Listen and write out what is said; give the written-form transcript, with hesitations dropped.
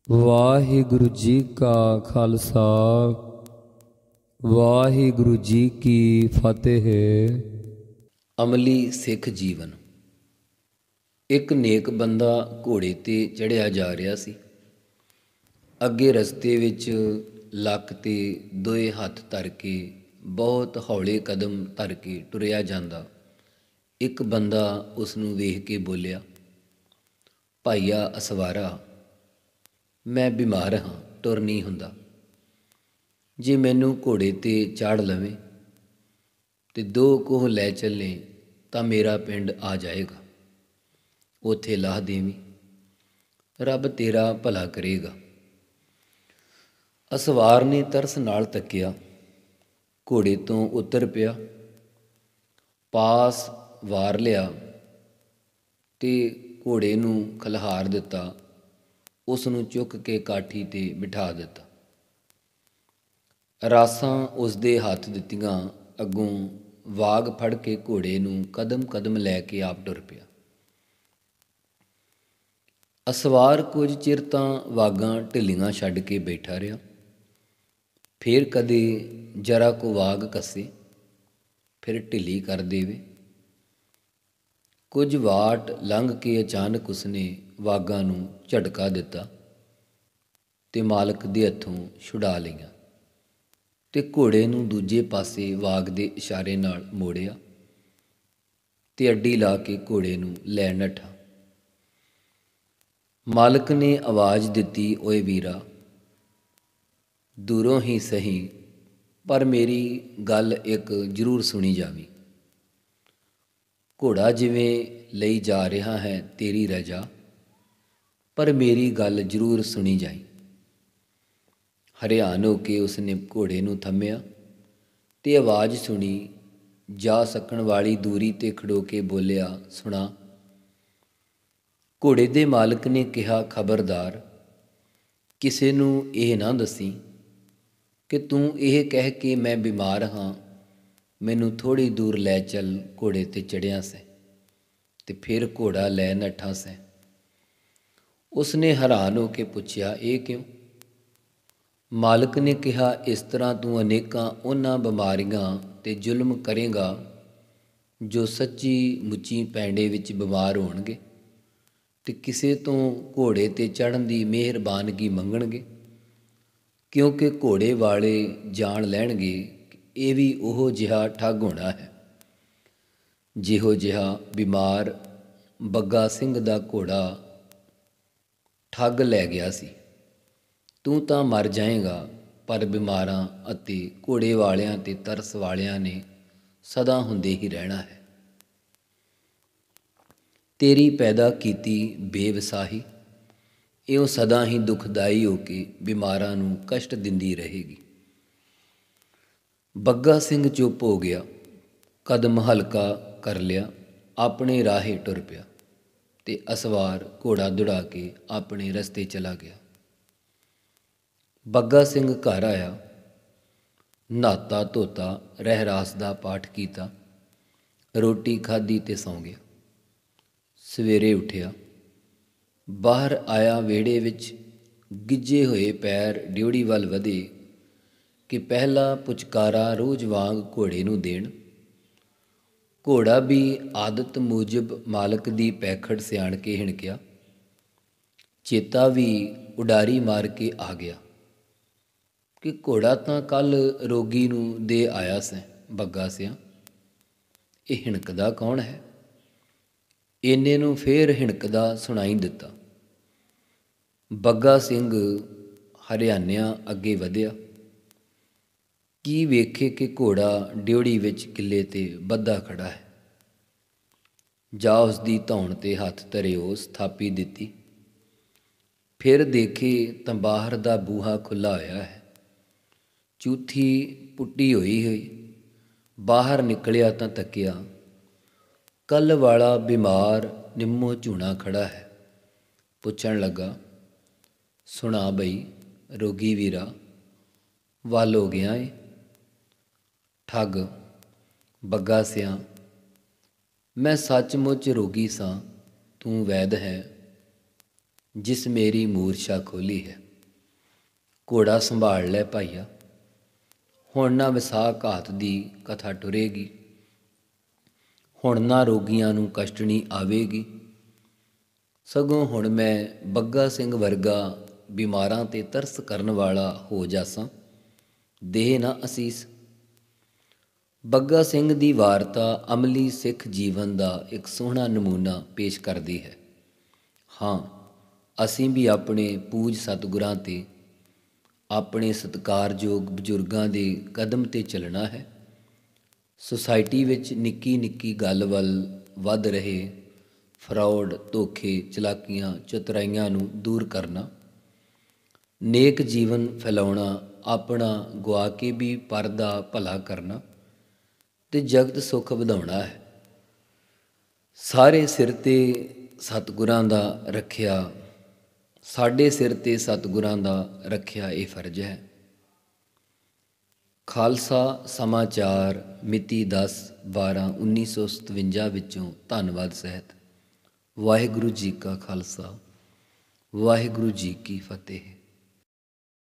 ਵਾਹਿਗੁਰੂ ਜੀ ਕਾ ਖਾਲਸਾ ਵਾਹਿਗੁਰੂ ਜੀ ਕੀ ਫਤਿਹ। ਅਮਲੀ ਸਿੱਖ ਜੀਵਨ। ਇੱਕ ਨੇਕ ਬੰਦਾ ਘੋੜੇ 'ਤੇ ਚੜ੍ਹਿਆ ਜਾ ਰਿਹਾ ਸੀ। ਅੱਗੇ ਰਸਤੇ ਵਿੱਚ ਲੱਕ 'ਤੇ ਦੋਏ ਹੱਥ ਧਰ ਕੇ ਬਹੁਤ ਹੌਲੇ ਕਦਮ ਧਰ ਕੇ ਟੁਰਿਆ ਜਾਂਦਾ ਇੱਕ ਬੰਦਾ ਉਸ ਨੂੰ ਵੇਖ ਕੇ ਬੋਲਿਆ, ਭਾਈਆ ਅਸਵਾਰਾ, ਮੈਂ ਬਿਮਾਰ ਹਾਂ, ਟੁਰ ਨਹੀਂ ਹੁੰਦਾ। ਜੇ ਮੈਨੂੰ ਘੋੜੇ 'ਤੇ ਚਾੜ੍ਹ ਲਵੇਂ ਅਤੇ 2 ਕੋਹ ਲੈ ਚੱਲੇ ਤਾਂ ਮੇਰਾ ਪਿੰਡ ਆ ਜਾਏਗਾ। ਉੱਥੇ ਲਾਹ ਦੇਵੀਂ, ਰੱਬ ਤੇਰਾ ਭਲਾ ਕਰੇਗਾ। ਅਸਵਾਰ ਨੇ ਤਰਸ ਨਾਲ ਤੱਕਿਆ, ਘੋੜੇ ਤੋਂ ਉਤਰ ਪਿਆ, ਪਾਸ ਵਾਰ ਲਿਆ ਅਤੇ ਘੋੜੇ ਨੂੰ ਖਿਲਾਰ ਦਿੱਤਾ। ਉਸ ਨੂੰ ਚੁੱਕ ਕੇ ਕਾਠੀ 'ਤੇ ਬਿਠਾ ਦਿੱਤਾ। ਰਾਸਾਂ ਉਸ ਦੇ ਹੱਥ ਦਿੱਤੀਆਂ, ਅੱਗੋਂ ਵਾਗ ਫੜ ਕੇ ਘੋੜੇ ਨੂੰ ਕਦਮ ਕਦਮ ਲੈ ਕੇ ਆਪ ਟੁਰ ਪਿਆ। ਅਸਵਾਰ ਕੁਝ ਚਿਰ ਤਾਂ ਵਾਗਾਂ ਢਿੱਲੀਆਂ ਛੱਡ ਕੇ ਬੈਠਾ ਰਿਹਾ, ਫਿਰ ਕਦੇ ਜਰਾ ਕੁ ਵਾਗ ਕੱਸੇ, ਫਿਰ ਢਿੱਲੀ ਕਰ ਦੇਵੇ। ਕੁਝ ਵਾਟ ਲੰਘ ਕੇ ਅਚਾਨਕ ਉਸਨੇ ਵਾਗਾਂ ਨੂੰ ਝਟਕਾ ਦਿੱਤਾ ਅਤੇ ਮਾਲਕ ਦੇ ਹੱਥੋਂ ਛੁਡਾ ਲਈਆਂ ਅਤੇ ਘੋੜੇ ਨੂੰ ਦੂਜੇ ਪਾਸੇ ਵਾਗ ਦੇ ਇਸ਼ਾਰੇ ਨਾਲ ਮੋੜਿਆ ਅਤੇ ਅੱਡੀ ਲਾ ਕੇ ਘੋੜੇ ਨੂੰ ਲੈ ਨੱਠਾ। ਮਾਲਕ ਨੇ ਆਵਾਜ਼ ਦਿੱਤੀ, ਓਏ ਵੀਰਾ, ਦੂਰੋਂ ਹੀ ਸਹੀ ਪਰ ਮੇਰੀ ਗੱਲ ਇੱਕ ਜ਼ਰੂਰ ਸੁਣੀ ਜਾਵੀਂ। ਘੋੜਾ ਜਿਵੇਂ ਲਈ ਜਾ ਰਿਹਾ ਹੈ ਤੇਰੀ ਰਜਾ, ਪਰ ਮੇਰੀ ਗੱਲ ਜ਼ਰੂਰ ਸੁਣੀ ਜਾਈ। ਹੈਰਾਨ ਹੋ ਕੇ ਉਸਨੇ ਘੋੜੇ ਨੂੰ ਥੰਮਿਆ ਅਤੇ ਆਵਾਜ਼ ਸੁਣੀ। ਜਾ ਸਕਣ ਵਾਲੀ ਦੂਰੀ 'ਤੇ ਖੜੋ ਕੇ ਬੋਲਿਆ, ਸੁਣਾ। ਘੋੜੇ ਦੇ ਮਾਲਕ ਨੇ ਕਿਹਾ, ਖਬਰਦਾਰ, ਕਿਸੇ ਨੂੰ ਇਹ ਨਾ ਦੱਸੀ ਕਿ ਤੂੰ ਇਹ ਕਹਿ ਕੇ ਮੈਂ ਬਿਮਾਰ ਹਾਂ, ਮੈਨੂੰ ਥੋੜ੍ਹੀ ਦੂਰ ਲੈ ਚੱਲ। ਘੋੜੇ 'ਤੇ ਚੜ੍ਹਿਆ ਸੈਂ ਅਤੇ ਫਿਰ ਘੋੜਾ ਲੈ ਨੱਠਾ ਸੈਂ। ਉਸਨੇ ਹੈਰਾਨ ਹੋ ਕੇ ਪੁੱਛਿਆ, ਇਹ ਕਿਉਂ? ਮਾਲਕ ਨੇ ਕਿਹਾ, ਇਸ ਤਰ੍ਹਾਂ ਤੂੰ ਅਨੇਕਾਂ ਉਹਨਾਂ ਬਿਮਾਰੀਆਂ 'ਤੇ ਜ਼ੁਲਮ ਕਰੇਂਗਾ ਜੋ ਸੱਚੀ ਮੁੱਚੀ ਪੈਂਡੇ ਵਿੱਚ ਬਿਮਾਰ ਹੋਣਗੇ ਅਤੇ ਕਿਸੇ ਤੋਂ ਘੋੜੇ 'ਤੇ ਚੜ੍ਹਨ ਦੀ ਮਿਹਰਬਾਨਗੀ ਮੰਗਣਗੇ, ਕਿਉਂਕਿ ਘੋੜੇ ਵਾਲੇ ਜਾਣ ਲੈਣਗੇ ਕਿ ਇਹ ਵੀ ਉਹੋ ਜਿਹਾ ਠੱਗ ਹੋਣਾ ਹੈ ਜਿਹੋ ਜਿਹਾ ਬਿਮਾਰ ਬੱਗਾ ਸਿੰਘ ਦਾ ਘੋੜਾ ਠੱਗ ਲੈ ਗਿਆ ਸੀ। ਤੂੰ ਤਾਂ ਮਰ ਜਾਏਗਾ, ਪਰ ਬਿਮਾਰਾਂ ਅਤੇ ਘੋੜੇ ਵਾਲਿਆਂ ਅਤੇ ਤਰਸ ਵਾਲਿਆਂ ਨੇ ਸਦਾ ਹੁੰਦੇ ਹੀ ਰਹਿਣਾ ਹੈ। ਤੇਰੀ ਪੈਦਾ ਕੀਤੀ ਬੇਵਸਾਹੀ ਇਉਂ ਸਦਾ ਹੀ ਦੁਖਦਾਈ ਹੋ ਕੇ ਬਿਮਾਰਾਂ ਨੂੰ ਕਸ਼ਟ ਦਿੰਦੀ ਰਹੇਗੀ। ਬੱਗਾ ਸਿੰਘ ਚੁੱਪ ਹੋ ਗਿਆ, ਕਦਮ ਹਲਕਾ ਕਰ ਲਿਆ, ਆਪਣੇ ਰਾਹੇ ਟੁਰ ਪਿਆ ਅਤੇ ਅਸਵਾਰ ਘੋੜਾ ਦੌੜਾ ਕੇ ਆਪਣੇ ਰਸਤੇ ਚਲਾ ਗਿਆ। ਬੱਗਾ ਸਿੰਘ ਘਰ ਆਇਆ, ਨਹਾਤਾ ਧੋਤਾ, ਰਹਿਰਾਸ ਦਾ ਪਾਠ ਕੀਤਾ, ਰੋਟੀ ਖਾਧੀ ਅਤੇ ਸੌਂ ਗਿਆ। ਸਵੇਰੇ ਉੱਠਿਆ, ਬਾਹਰ ਆਇਆ, ਵਿਹੜੇ ਵਿੱਚ ਗਿੱਜੇ ਹੋਏ ਪੈਰ ਡਿਉੜੀ ਵੱਲ ਵਧੇ ਕਿ ਪਹਿਲਾ ਪੁਚਕਾਰਾ ਰੋਜ਼ ਵਾਂਗ ਘੋੜੇ ਨੂੰ ਦੇਣ। ਘੋੜਾ ਵੀ ਆਦਤ ਮੂਜਬ ਮਾਲਕ ਦੀ ਪੈਖੜ ਸਿਆਣ ਕੇ ਹਿਣਕਿਆ। ਚੇਤਾ ਵੀ ਉਡਾਰੀ ਮਾਰ ਕੇ ਆ ਗਿਆ ਕਿ ਘੋੜਾ ਤਾਂ ਕੱਲ੍ਹ ਰੋਗੀ ਨੂੰ ਦੇ ਆਇਆ ਸੈਂ। ਬੱਗਾ ਸਿਆਂ, ਇਹ ਹਿਣਕਦਾ ਕੌਣ ਹੈ? ਇੰਨੇ ਨੂੰ ਫੇਰ ਹਿਣਕਦਾ ਸੁਣਾਈ ਦਿੱਤਾ। ਬੱਗਾ ਸਿੰਘ ਹਰਿਆਣਿਆਂ ਅੱਗੇ ਵਧਿਆ, ਕੀ ਵੇਖੇ ਕਿ ਘੋੜਾ ਡਿਉੜੀ ਵਿੱਚ ਕਿੱਲੇ 'ਤੇ ਬੱਧਾ ਖੜਾ ਹੈ। ਜਾ ਉਸਦੀ ਧੌਣ 'ਤੇ ਹੱਥ ਧਰੇ ਉਸ ਥਾਪੀ ਦਿੱਤੀ। ਫਿਰ ਦੇਖੇ ਤਾਂ ਬਾਹਰ ਦਾ ਬੂਹਾ ਖੁੱਲ੍ਹਾ ਹੋਇਆ ਹੈ। ਚੂਥੀ ਪੁੱਟੀ ਹੋਈ ਬਾਹਰ ਨਿਕਲਿਆ ਤਾਂ ਤੱਕਿਆ, ਕੱਲ੍ਹ ਵਾਲਾ ਬਿਮਾਰ ਨਿੰਮੋ ਝੂਣਾ ਖੜਾ ਹੈ। ਪੁੱਛਣ ਲੱਗਾ, ਸੁਣਾ ਬਈ ਰੋਗੀ ਵੀਰਾ, ਵੱਲ ਹੋ ਗਿਆ ਏ? ਠੱਗ, ਬੱਗਾ ਸਿਆਂ, ਮੈਂ ਸੱਚਮੁੱਚ ਰੋਗੀ ਸਾਂ, ਤੂੰ ਵੈਦ ਹੈ। ਜਿਸ ਮੇਰੀ ਮੂਰਛਾ ਖੋਲੀ ਹੈ। ਘੋੜਾ ਸੰਭਾਲ ਲੈ ਭਾਈਆ, ਹੁਣ ਨਾ ਵਿਸਾਖ ਘਾਤ ਦੀ ਕਥਾ ਟੁਰੇਗੀ। ਹੁਣ ਨਾ ਰੋਗੀਆਂ ਨੂੰ ਕਸ਼ਟਣੀ ਆਵੇਗੀ। ਸਗੋਂ ਹੁਣ ਮੈਂ ਬੱਗਾ ਸਿੰਘ ਵਰਗਾ ਬਿਮਾਰਾਂ 'ਤੇ ਤਰਸ ਕਰਨ ਵਾਲਾ ਹੋ ਜਾਸਾਂ। ਦੇਹ ਨਾ ਅਸੀਸ। ਬੱਗਾ ਸਿੰਘ ਦੀ ਵਾਰਤਾ ਅਮਲੀ ਸਿੱਖ ਜੀਵਨ ਦਾ ਇੱਕ ਸੋਹਣਾ ਨਮੂਨਾ ਪੇਸ਼ ਕਰਦੀ ਹੈ। ਹਾਂ, ਅਸੀਂ ਵੀ ਆਪਣੇ ਪੂਜ ਸਤਿਗੁਰਾਂ 'ਤੇ, ਆਪਣੇ ਸਤਿਕਾਰਯੋਗ ਬਜ਼ੁਰਗਾਂ ਦੇ ਕਦਮ 'ਤੇ ਚੱਲਣਾ ਹੈ। ਸੁਸਾਇਟੀ ਵਿੱਚ ਨਿੱਕੀ ਨਿੱਕੀ ਗੱਲ ਵੱਲ ਵੱਧ ਰਹੇ ਫਰੌਡ, ਧੋਖੇ, ਚਲਾਕੀਆਂ, ਚਤੁਰਾਈਆਂ ਨੂੰ ਦੂਰ ਕਰਨਾ, ਨੇਕ ਜੀਵਨ ਫੈਲਾਉਣਾ, ਆਪਣਾ ਗੁਆ ਕੇ ਵੀ ਪਰ ਦਾ ਭਲਾ ਕਰਨਾ ਤੇ ਜਗਤ ਸੁੱਖ ਵਧਾਉਣਾ ਹੈ। ਸਾਰੇ ਸਿਰ 'ਤੇ ਸਤਿਗੁਰਾਂ ਦਾ ਰੱਖਿਆ, ਸਾਡੇ ਸਿਰ 'ਤੇ ਸਤਿਗੁਰਾਂ ਦਾ ਰੱਖਿਆ ਇਹ ਫਰਜ਼ ਹੈ। ਖਾਲਸਾ ਸਮਾਚਾਰ ਮਿਤੀ 10/12/1957 ਵਿੱਚੋਂ ਧੰਨਵਾਦ ਸਹਿਤ। ਵਾਹਿਗੁਰੂ ਜੀ ਕਾ ਖਾਲਸਾ, ਵਾਹਿਗੁਰੂ ਜੀ ਕੀ ਫਤਿਹ।